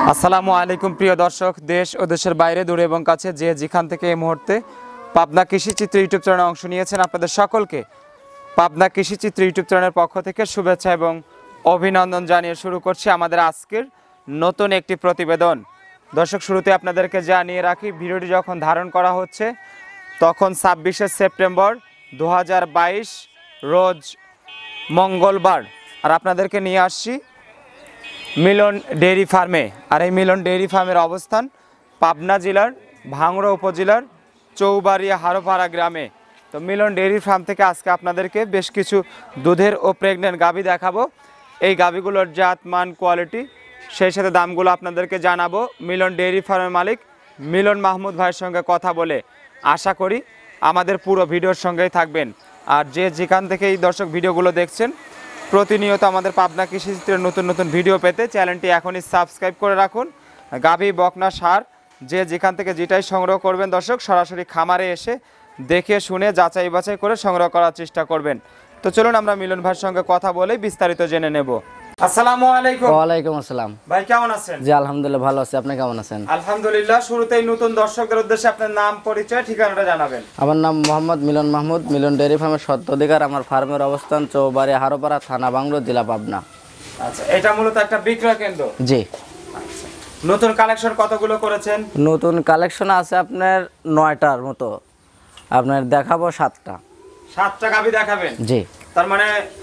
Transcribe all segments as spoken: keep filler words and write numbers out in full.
আসসালামু আলাইকুম প্রিয় দর্শক, দেশ ও দেশের বাইরে দূরে এবং কাছে যে যেখান থেকে এই মুহূর্তে পাবনা কৃষি চিত্র ইউটিউব চ্যানেলে অংশ নিয়েছেন, আপনাদের সকলকে পাবনা কৃষি চিত্র ইউটিউব চ্যানেলের পক্ষ থেকে শুভেচ্ছা এবং অভিনন্দন জানিয়ে শুরু করছি আমাদের আজকের নতুন একটি প্রতিবেদন। দর্শক, শুরুতে আপনাদেরকে জানিয়ে রাখি, ভিডিওটি যখন ধারণ করা হচ্ছে তখন ছাব্বিশে সেপ্টেম্বর দু হাজার বাইশ রোজ মঙ্গলবার, আর আপনাদেরকে নিয়ে আসছি মিলন ডেইরি ফার্মে। আর এই মিলন ডেইরি ফার্মের অবস্থান পাবনা জেলার ভাঙড়া উপজেলার চৌবাড়িয়া হারোপাড়া গ্রামে। তো মিলন ডেইরি ফার্ম থেকে আজকে আপনাদেরকে বেশ কিছু দুধের ও প্রেগনেন্ট গাভী দেখাবো। এই গাভীগুলোর জাত, মান, কোয়ালিটি, সেই সাথে দামগুলো আপনাদেরকে জানাবো মিলন ডেইরি ফার্মের মালিক মিলন মাহমুদ ভাইয়ের সঙ্গে কথা বলে। আশা করি আমাদের পুরো ভিডিওর সঙ্গেই থাকবেন। আর যে যেখান থেকে এই দর্শক ভিডিওগুলো দেখছেন, প্রতিনিয়ত আমাদের পাবনা কৃষি চিত্রের নতুন নতুন ভিডিও পেতে চ্যানেলটি এখনই সাবস্ক্রাইব করে রাখুন। গাভী, বকনা, সার যে যেখান থেকে যেটাই সংগ্রহ করবেন দর্শক, সরাসরি খামারে এসে দেখে শুনে যাচাই বাছাই করে সংগ্রহ করার চেষ্টা করবেন। তো চলুন আমরা মিলন ভাইয়ের সঙ্গে কথা বলে বিস্তারিত জেনে নেব। আসসালামু আলাইকুম। ওয়ালাইকুম আসসালাম। ভাই কেমন আছেন? জি আলহামদুলিল্লাহ ভালো আছি, আপনি কেমন আছেন? আলহামদুলিল্লাহ। শুরুতেই নতুন দর্শকদের উদ্দেশ্যে আপনার নাম, পরিচয়, ঠিকানাটা জানাবেন। আমার নাম মোহাম্মদ মিলন মাহমুদ, মিলন ডেইরি ফার্মের স্বত্বাধিকার। আমার ফার্মের অবস্থান চৌবাড়ি হারোপাড়া, থানা ভাঙড়া, জেলা পাবনা। আচ্ছা, এটা মূলত একটা বিক্রয় কেন্দ্র? জি। আচ্ছা, নতুন কালেকশন কতগুলো করেছেন? নতুন কালেকশন আছে আপনার নয়টার মতো, আপনার দেখাবো সাতটা। সাতটা গাভী দেখাবেন? জি। তার মানে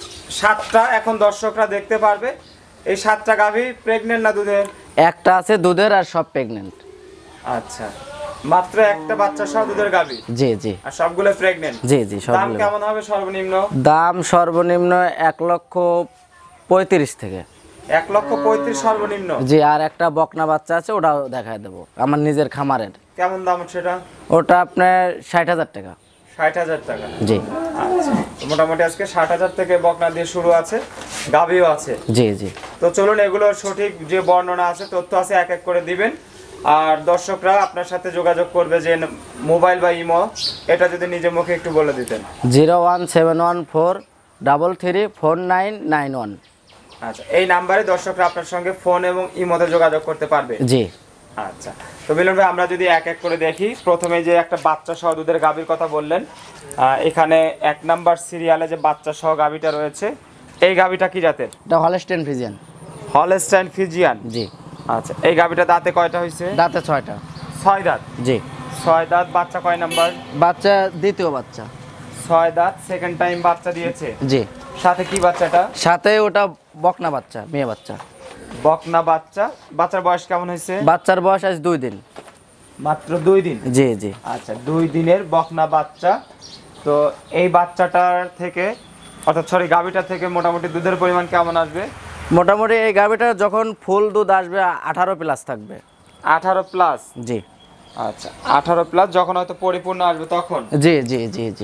সাতটা এখন দর্শকরা দেখতে পারবে। এই সাতটা গাভী প্রেগনেন্ট না দুধের? একটা আছে দুধের আর সব প্রেগনেন্ট। আচ্ছা, মাত্র একটা বাচ্চা সহ দুধের গাভী? জি জি। আর সবগুলো প্রেগনেন্ট? জি জি সবগুলো। দাম কেমন হবে সর্বনিম্ন? দাম সর্বনিম্ন এক লক্ষ পঁয়ত্রিশ থেকে। এক লক্ষ পঁয়ত্রিশ সর্বনিম্ন? জি। আর একটা বকনা বাচ্চা আছে, ওটাও দেখায় দেবো, আমার নিজের খামারের। কেমন দাম সেটা? ওটা আপনার ষাট হাজার টাকা। ষাট হাজার টাকা? জি। আচ্ছা, মোটামুটি আজকে ষাট হাজার থেকে বকনা দিয়ে শুরু আছে, গাভীও আছে? জি জি। তো চলুন এগুলোর সঠিক যে বর্ণনা আছে, তথ্য আছে, এক এক করে দিবেন। আর দর্শকরা আপনার সাথে যোগাযোগ করবে যে মোবাইল বা ইমো, এটা যদি নিজে মুখে একটু বলে দিতেন। Zero one seven one four double three four nine nine one. আচ্ছা, এই নাম্বারে দর্শকরা আপনার সঙ্গে ফোন এবং ইমোতে যোগাযোগ করতে পারবে? জি। আচ্ছা, তো মিলন ভাই আমরা যদি এক এক করে দেখি, প্রথমে যে একটা বাচ্চা সহ দুধের গাভীর কথা বললেন, এখানে এক নাম্বার সিরিয়ালে যে বাচ্চা সহ গাভীটা রয়েছে, এই গাভীটা কি জাতের? এটা হলস্টাইন ফ্রিজিয়ান। Holstein Friesian? জি। আচ্ছা, এই গাভীটা দাঁতে কয়টা হয়েছে? দাঁতে ছয়টা। ছয় দাঁত? জি। ছয় দাঁত। বাচ্চা কয় নাম্বার? বাচ্চা দ্বিতীয় বাচ্চা। ছয় দাঁত, সেকেন্ড টাইম বাচ্চা দিয়েছে? জি। সাথে কি বাচ্চাটা? সাথে ওটা বকনা বাচ্চা, মেয়ে বাচ্চা। বকনা বাচ্চা। বাচ্চার বয়স কেমন হয়েছে? বাচ্চার বয়স আজ দুই দিন। মাত্র দুই দিন? জি জি। আচ্ছা, দুই দিনের বকনা বাচ্চা। তো এই বাচ্চাটার থেকে, অর্থাৎ সরি গাভীটার থেকে মোটামুটি দুধের পরিমাণ কেমন আসবে? মোটামুটি এই গাভীটা যখন ফুল দুধ আসবে আঠারো প্লাস থাকবে। আঠারো প্লাস? জি। আচ্ছা, আঠারো প্লাস যখন হয়তো পরিপূর্ণ আসবে তখন? জি জি জি জি।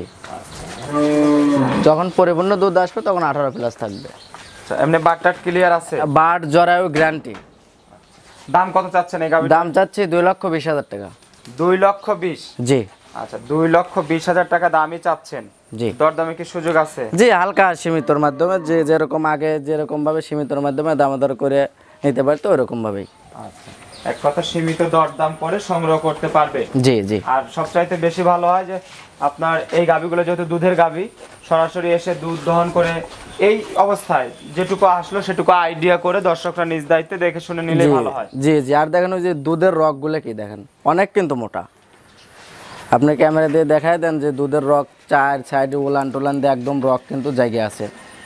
যখন পরিপূর্ণ দুধ আসবে তখন আঠারো প্লাস থাকবে। আচ্ছা, এমনি বাটটাট ক্লিয়ার আছে? বাট জরায়ু গ্যারান্টি। দাম কত চাচ্ছেন এই গাভীর? দাম চাচ্ছি দুই লক্ষ বিশ হাজার টাকা। দুই লক্ষ বিশ? জি। আচ্ছা, দুই লক্ষ বিশ হাজার টাকা দামই চাচ্ছেন? জি। দরদামে কি সুযোগ আছে? জি, হালকা সীমিতর মাধ্যমে, যে যেরকম আগে যেরকম ভাবে সীমিতর মাধ্যমে দামাদর করে নিতে পারতো ওইরকম ভাবেই। আচ্ছা, এক কথা সীমিত দরদাম করে সংগ্রহ করতে পারবে? জি জি। আর সবচাইতে বেশি ভালো হয় যে আপনার এই গাভীগুলো যেহেতু দুধের গাভী, সরাসরি এসে দুধ দহন করে এই অবস্থায় যেটুকু আসলো সেটুকু আইডিয়া করে দর্শকরা নিজ দায়িত্বে দেখে শুনে নিলে ভালো হয়। জি জি। আর দেখেন ওই যে দুধের রগগুলো কি দেখেন, অনেক কিন্তু মোটা। আপনি ক্যামেরা দিয়ে দেখায় দেন যে দুধের রগ চার সাইডে উলান টুলান দিয়ে একদম রগ কিন্তু জায়গা আছে।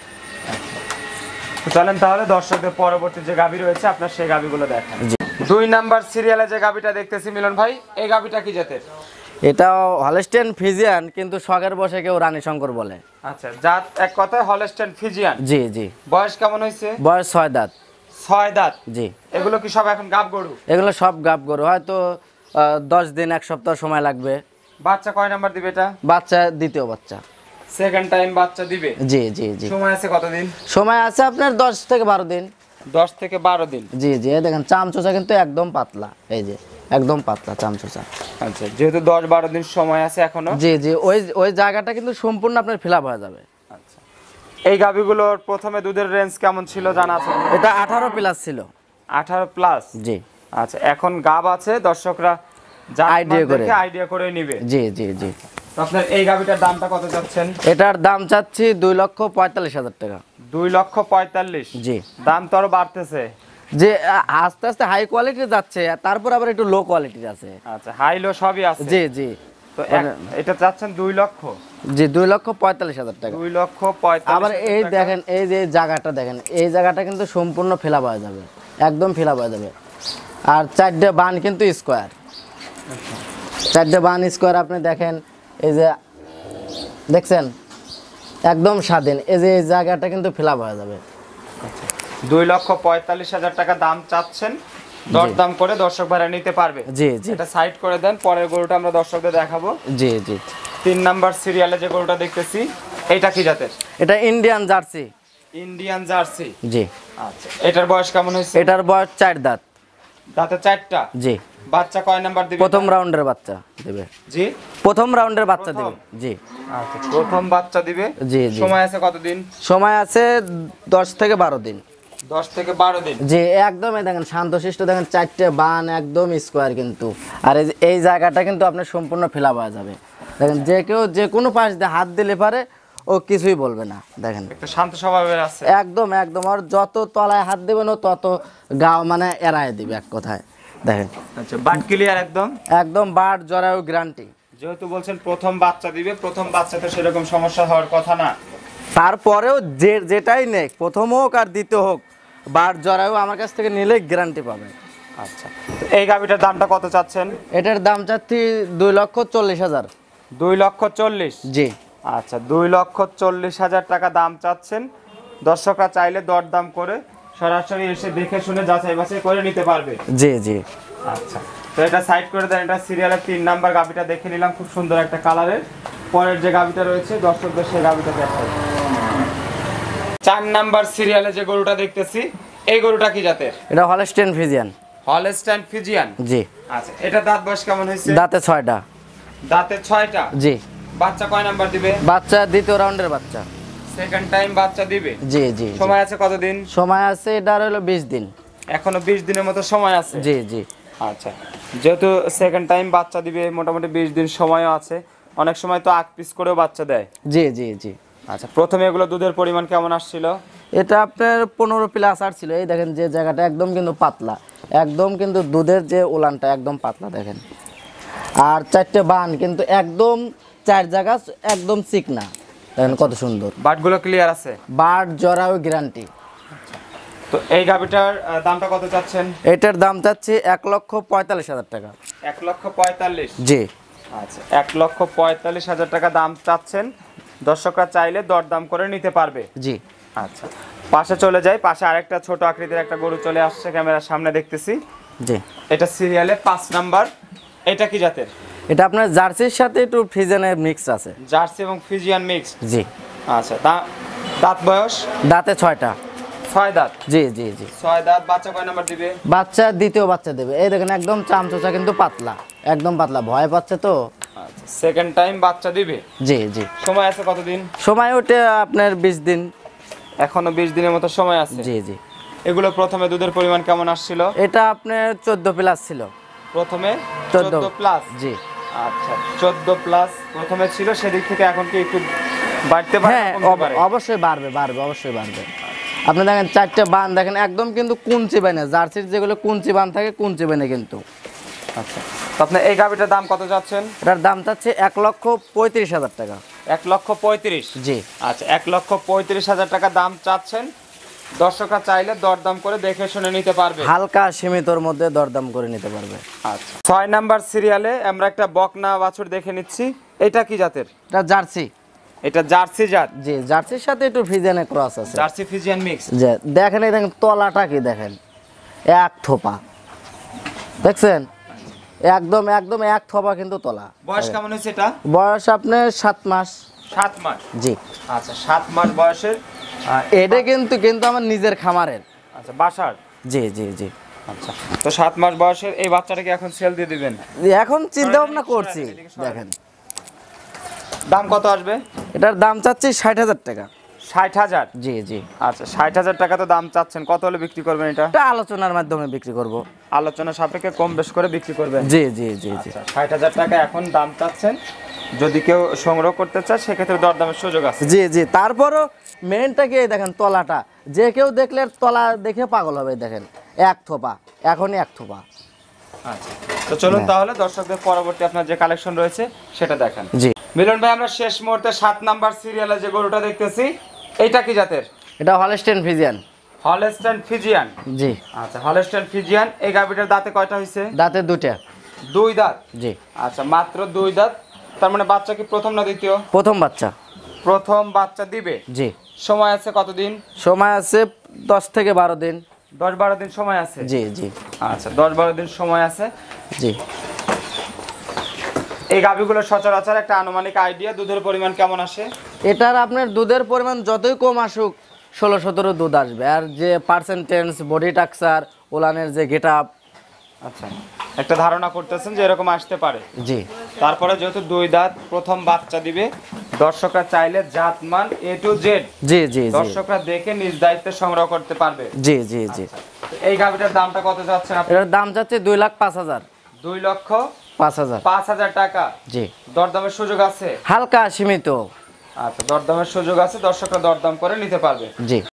চলেন তাহলে দর্শকদের পরবর্তী যে গাভী রয়েছে আপনার সেই গাভীগুলো দেখেন। দুই নাম্বার সিরিয়ালে যে গাভীটা দেখতেছি মিলন ভাই, এই গাভীটা কি জাতের? এটাও হলস্টাইন ফ্রিজিয়ান, কিন্তু শখের বসে কেউ রানী শঙ্কর বলে। আচ্ছা, জাত এক কথায় হলস্টাইন ফ্রিজিয়ান? জি জি। বয়স কেমন হয়েছে? বয়স ছয় দাঁত। ছয় দাঁত? জি। এগুলো কি সব এখন গাব গরু? এগুলো সব গাব গরু, হয়তো দশ দিন এক সপ্তাহ সময় লাগবে। বাচ্চা কয় নাম্বার দিবে এটা? বাচ্চা দ্বিতীয় বাচ্চা। সেকেন্ড টাইম বাচ্চা দিবে? জি জি জি। সময় আছে কতদিন? সময় আছে আপনার দশ থেকে বারো দিন। দশ থেকে বারো দিন? জি জি। দেখেন চামচোচা কিন্তু একদম পাতলা, এই যে একদম পাতলা চামচোচা। আচ্ছা, যেহেতু দশ বারো দিন সময় আছে এখনো? জি জি। ওই ওই জায়গাটা কিন্তু সম্পূর্ণ আপনার ফিল আপ হয়ে যাবে। আচ্ছা, এই গাভীগুলোর প্রথমে দুধের রেঞ্জ কেমন ছিল জানা আছে? এটা আঠারো প্লাস ছিল। আঠারো প্লাস? জি। আচ্ছা, এখন গাব আছে, দর্শকরা আইডিয়া করে আইডিয়া করে নিবে। জি জি জি। তো আপনার এই গাবিটার দামটা কত যাচ্ছেন? এটার দাম চাচ্ছি দুই লক্ষ পঁয়তাল্লিশ হাজার টাকা। দুই লক্ষ পঁয়তাল্লিশ? জি। দাম তো আরো বাড়তেছে, যে আস্তে আস্তে হাই কোয়ালিটির যাচ্ছে, তারপর আবার একটু লো কোয়ালিটির আছে। আচ্ছা, হাই লো সবই আছে। জি জি। তো এটা চাচ্ছেন দুই লক্ষ? জি, দুই লক্ষ পঁয়তাল্লিশ হাজার টাকা। দুই লক্ষ পঁয়তাল্লিশ। আবার এই দেখেন, এই যে জায়গাটা দেখেন, এই জায়গাটা কিন্তু সম্পূর্ণ ফেলা পাওয়া যাবে, একদম ফেলা পাওয়া যাবে। আর চারটে বান কিন্তু স্কোয়ার, চারটে বান স্কোয়ার। আপনি দেখেন, এই যে দেখছেন একদম স্বাধীন, এই যে এই জায়গাটা কিন্তু ফেলা পাওয়া যাবে। দুই লক্ষ পঁয়তাল্লিশ হাজার টাকা দাম চাচ্ছেন, দরদাম করে দর্শক ভাড়া নিতে পারবে। জি জি। এটা সাইড করে দেন, পরের গরুটা আমরা দর্শকদের দেখাবো। জি জি। তিন নাম্বার সিরিয়ালে যে গরুটা দেখতেছি, এটা কি জাতের? এটা ইন্ডিয়ান জার্সি। Indian Jersey? জি। আচ্ছা, এটার বয়স কেমন হয়েছে? এটার বয়স চার দাঁত। দাঁতে চারটা? জি। বাচ্চা কয় নাম্বার দিবে? প্রথম রাউন্ডের বাচ্চা দিবে। জি, প্রথম রাউন্ডের বাচ্চা দিবে। জি। আচ্ছা, প্রথম বাচ্চা দিবে। জি জি। সময় আছে কতদিন? সময় আছে দশ থেকে বারো দিন। দশ থেকে বারো দিন? জি, একদম। দেখেন শান্তশিষ্ট, দেখেন চারটে বান একদম স্কোয়ার কিন্তু। আর এই যে এই জায়গাটা কিন্তু আপনার সম্পূর্ণ ফেলা পাওয়া যাবে। দেখেন, যে কেউ যে কোনো পাশ দিয়ে হাত দিলে পারে, ও কিছুই বলবে না। দেখেন একটু শান্ত স্বভাবের আছে। একদম একদম। আর যত তলায় হাত দেবেন ও তত গাও মানে এড়ায় দিবে এক কথায়। দেখেন। আচ্ছা, বাট ক্লিয়ার একদম? একদম বাট জরায়ু গ্যারান্টি। যেহেতু বলছেন প্রথম বাচ্চা দিবে, প্রথম বাচ্চাতে সেরকম সমস্যা হওয়ার কথা না। তারপরেও যে যেটাই নেই, প্রথম হোক আর দ্বিতীয় হোক, বাট জরায়ু আমার কাছ থেকে নিলে গ্যারান্টি পাবে। আচ্ছা, তো এই গাভিটার দামটা কত চাচ্ছেন? এটার দাম চাচ্ছি দুই লক্ষ চল্লিশ হাজার। দুই লক্ষ চল্লিশ? জি। আচ্ছা, দুই লক্ষ চল্লিশ হাজার টাকা দাম চাচ্ছেন। দর্শকরা চাইলে দরদাম করে সরাসরি এসে দেখে শুনে যাচাই বাছাই করে নিতে পারবে। জি জি। আচ্ছা, তো এটা সাইড করে দেন। এটা সিরিয়ালের তিন নাম্বার গাভিটা দেখে নিলাম, খুব সুন্দর একটা কালারের। পরের যে গাভিটা রয়েছে দর্শকদের সেই গাভিটা দেখাই। চার নাম্বার সিরিয়ালে যে গরুটা দেখতেছি, এই গরুটা কি জাতের? এটা হলস্টেইন ফ্রিজিয়ান। Holstein Friesian? জি। আচ্ছা, এটা দাঁত বয়স কেমন হয়েছে? দাঁতে ছয়টা। দাঁতে ছয়টা? জি। বাচ্চা কয় নাম্বার দিবে? বাচ্চা দ্বিতীয় রাউন্ডের বাচ্চা। সেকেন্ড টাইম বাচ্চা দিবে? জি জি। সময় আছে কতদিন? সময় আছে এটার হলো বিশ দিন। এখনো বিশ দিনের মতো সময় আছে? জি জি। আচ্ছা, যেহেতু সেকেন্ড টাইম বাচ্চা দিবে, মোটামুটি বিশ দিন সময়ও আছে। অনেক সময় তো আগ পিস করেও বাচ্চা দেয়। জি জি জি। আচ্ছা, প্রথমে এগুলো দুধের পরিমাণ কেমন আসছিল? এটা আপনার পনেরো প্লাস আর ছিল। এই দেখেন যে জায়গাটা একদম কিন্তু পাতলা, একদম কিন্তু দুধের যে উলানটা একদম পাতলা দেখেন। আর চারটে বান কিন্তু একদম চার জায়গা একদম চিকনা, দেখেন কত সুন্দর। বাটগুলো ক্লিয়ার আছে? বাট জরাও গ্যারান্টি। তো এই গাভিটার দামটা কত চাচ্ছেন? এটার দাম চাচ্ছি এক লক্ষ পঁয়তাল্লিশ হাজার টাকা। এক লক্ষ পঁয়তাল্লিশ? জি। আচ্ছা, এক লক্ষ পঁয়তাল্লিশ হাজার টাকা দাম চাচ্ছেন। দর্শকরা চাইলে দরদাম করে নিতে পারবে। জি। আচ্ছা, পাশে চলে যাই। পাশে আরেকটা ছোট আকৃতির একটা গরু চলে আসছে, ক্যামেরার সামনে দেখতেছি। জি। এটা সিরিয়ালে পাঁচ নাম্বার। এটা কি জাতের? এটা আপনার জার্সির সাথে একটু ফ্রিজিয়ানের মিক্স আছে। জার্সি এবং ফ্রিজিয়ান মিক্স? জি। আচ্ছা, দাঁত বয়স? দাঁতে ছয়টা। ছয় দাঁত? জি জি জি। ছয় দাঁত। বাচ্চা কয় নাম্বার দিবে? বাচ্চা দ্বিতীয় বাচ্চা দেবে। এই দেখেন একদম চামচোচা কিন্তু পাতলা, একদম পাতলা, ভয় পাচ্ছে তো। আচ্ছা, সেকেন্ড টাইম বাচ্চা দিবে? জি জি। সময় আছে কতদিন? সময় ওঠে আপনার বিশ দিন। এখনো বিশ দিনের মতো সময় আছে? জি জি। এগুলো প্রথমে দুধের পরিমাণ কেমন আসছিল? এটা আপনার চোদ্দ প্লাস ছিল প্রথমে? চোদ্দ প্লাস? জি। আচ্ছা, চোদ্দ প্লাস প্রথমে ছিল, সেদিক থেকে এখন কি একটু বাড়তে পারে? হ্যাঁ, অবশ্যই বাড়বে বাড়বে অবশ্যই বাড়বে। আপনি দেখেন চারটে বান দেখেন একদম কিন্তু কুঞ্চি বানে, জার্সির যেগুলো কুঞ্চি বান থাকে কুঞ্চি বানে কিন্তু। আচ্ছা, তো আপনার এই গাভিটার দাম কত যাচ্ছেন? এটার দাম চাচ্ছে এক লক্ষ পঁয়ত্রিশ হাজার টাকা। এক লক্ষ পঁয়ত্রিশ? জি। আচ্ছা, এক লক্ষ পঁয়ত্রিশ হাজার টাকা দাম চাচ্ছেন। দর্শকরা চাইলে দরদাম করে দেখে শুনে নিতে পারবে, হালকা সীমিতর মধ্যে দরদাম করে নিতে পারবে। আচ্ছা, ছয় নাম্বার সিরিয়ালে আমরা একটা বকনা বাছুর দেখে নিচ্ছি। এটা কি জাতের? এটা জার্সি। এটা জার্সি জাত? জি, জার্সির সাথে একটু ফ্রিজিয়ানের ক্রস আছে। Jersey Friesian mix? যে দেখেন, এই দেখেন তলাটা কি দেখেন, এক থোপা দেখছেন, একদম একদম এক থোপা কিন্তু তলা। বয়স কেমন হয়েছে এটা? বয়স আপনার সাত মাস। সাত মাস? জি। আচ্ছা, সাত মাস বয়সের। এটা কিন্তু কিন্তু আমার নিজের খামারের। আচ্ছা, বাসার? জি জি জি। আচ্ছা, তো সাত মাস বয়সের এই বাচ্চাটাকে এখন সেল দিয়ে দিবেন? এখন চিন্তা ভাবনা করছি। দেখেন দাম কত আসবে? এটার দাম চাচ্ছি ষাট হাজার টাকা। ষাট হাজার? জি জি। আচ্ছা, ষাট হাজার টাকা তো দাম চাচ্ছেন, কত হলে বিক্রি করবেন এটা? এটা আলোচনার মাধ্যমে বিক্রি করব। আলোচনা সাপেক্ষে কম বেশ করে বিক্রি করবেন? জি জি জি জি। ষাট হাজার টাকা এখন দাম চাচ্ছেন, যদি কেউ সংগ্রহ করতে চায় সেক্ষেত্রে দরদামের সুযোগ আছে? জি জি। তারপরও মেনটা কি দেখেন, তলাটা যে কেউ দেখলে তলা দেখে পাগল হবে। দেখেন এক থোপা, এখনই এক থোপা। আচ্ছা, তো চলুন তাহলে দর্শকদের পরবর্তী আপনার যে কালেকশন রয়েছে সেটা দেখান। জি মিলন ভাই, আমরা শেষ মুহূর্তে সাত নাম্বার সিরিয়ালে যে গরুটা দেখতেছি, এইটা কি জাতের? এটা হলস্টেইন ফ্রিজিয়ান। Holstein Friesian? জি। আচ্ছা, হলস্টেইন ফ্রিজিয়ান। এই গাভীটার দাঁতে কয়টা হয়েছে? দাঁতে দুইটা। দুই দাঁত? জি। আচ্ছা, মাত্র দুই দাঁত। তার মানে বাচ্চা কি প্রথম না দ্বিতীয়? প্রথম বাচ্চা। প্রথম বাচ্চা দিবে? জি। সময় আছে কতদিন? সময় আছে দশ থেকে বারো দিন। দশ বারো দিন সময় আছে? জি জি। আচ্ছা, দশ বারো দিন সময় আছে। জি। এই গাভীগুলো সচরাচর একটা আনুমানিক আইডিয়া দুধের পরিমাণ কেমন আসে? এটার আপনার দুধের পরিমাণ যতই কম আসুক ষোলো সতেরো দুধ আসবে। আর যে পার্সেন্টেজ, বডি টাক্সার, ওলানের যে গেট আপ, আচ্ছা, একটা ধারণা করতেছেন যে এরকম আসতে পারে? জি। তারপরে যেহেতু দুই দাঁত, প্রথম বাচ্চা দিবে, দর্শকরা চাইলে জাতমান এ টু জেড জি জি দর্শকরা দেখে নিজ দায়িত্বে সংগ্রহ করতে পারবে? জি জি জি। এই গাভীটার দামটা কত যাচ্ছেন আপনি? এটার দাম যাচ্ছে দুই লাখ পাঁচ হাজার। দুই লক্ষ পাঁচ হাজার। পাঁচ হাজার টাকা? জি। দরদামের সুযোগ আছে? হালকা সীমিত। আচ্ছা, দরদামের সুযোগ আছে, দর্শকরা দরদাম করে নিতে পারবে? জি।